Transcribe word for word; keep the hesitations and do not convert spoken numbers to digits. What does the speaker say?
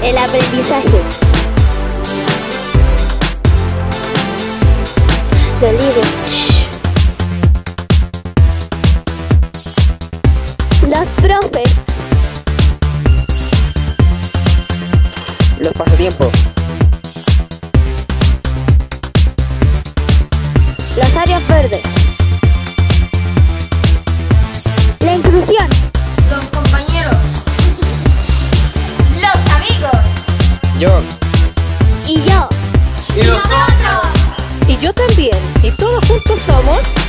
El aprendizaje. Los libros. Los profes. Los pasatiempos. Las áreas verdes. La inclusión. Los compañeros. Los amigos. Yo. Y yo. Y nosotros. Y yo también. Y todos juntos somos...